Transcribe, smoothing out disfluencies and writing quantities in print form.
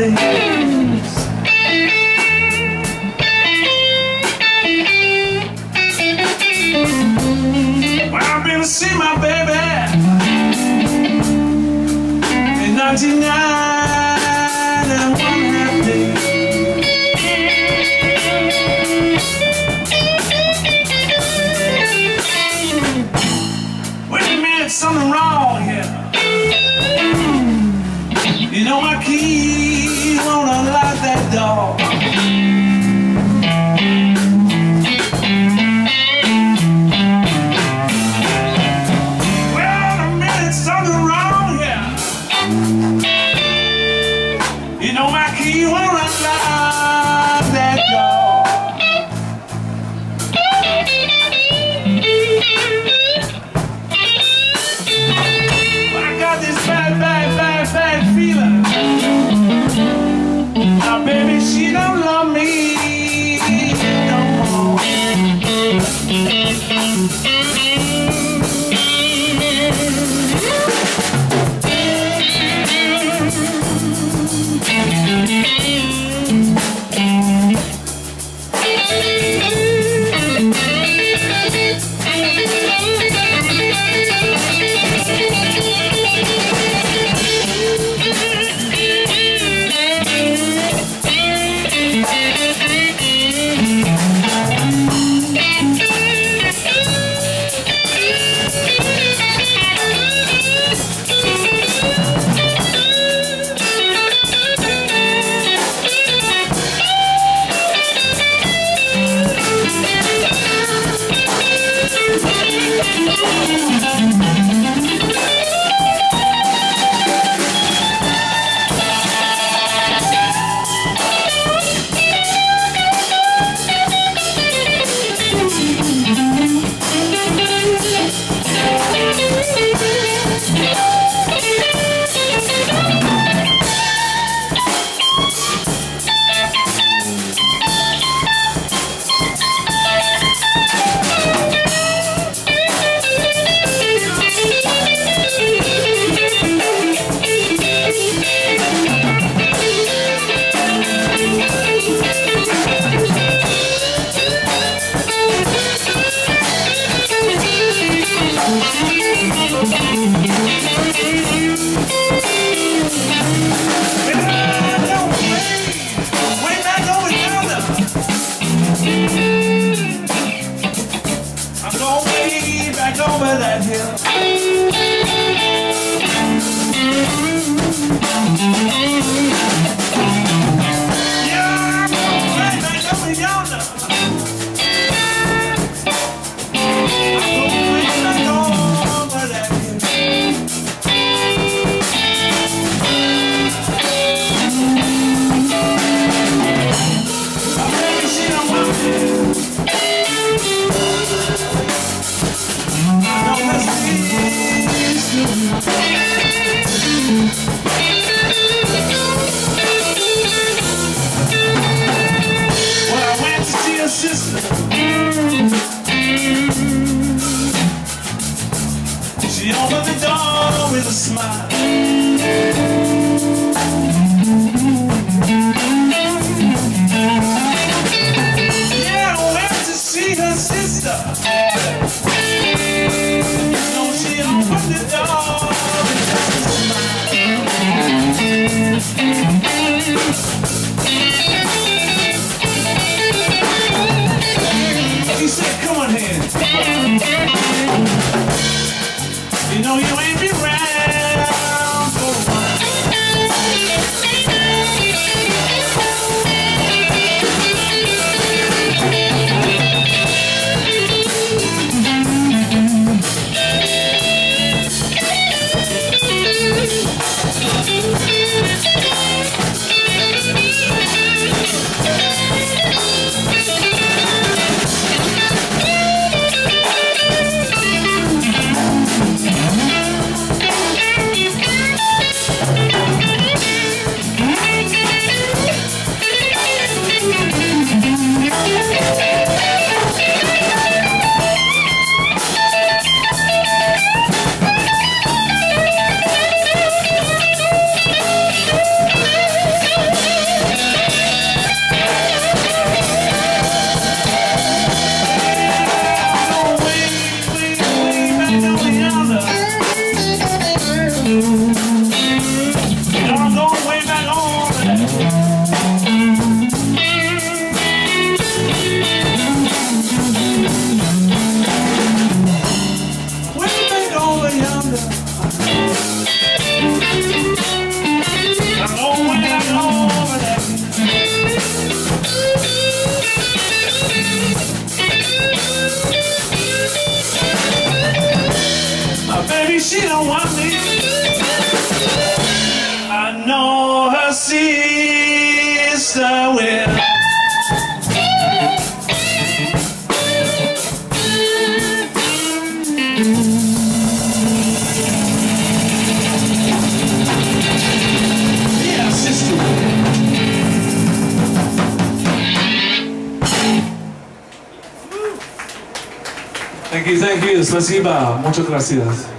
days. Well, I've been to see my baby in 99 and 1/2 days. Wait a minute, something wrong here. You know my key won't unlock that door. Well, a minute, something wrong here. You know my key won't unlock that door. But I got this bad feeling. Now baby, she don't love me no more. I'm gonna way back over that hill. Yeah, I'm going way back over yonder. I'm going way back over that hill. Baby, she don't want me. Well, I went to see her sister. She opened the door with a smile. Yeah, I went to see her sister. She opened the door with just a smile. She said, come on here. You know you ain't been round for a while. want me. I know her sister will. Yeah, sister. Thank you, спасибо, muchas gracias.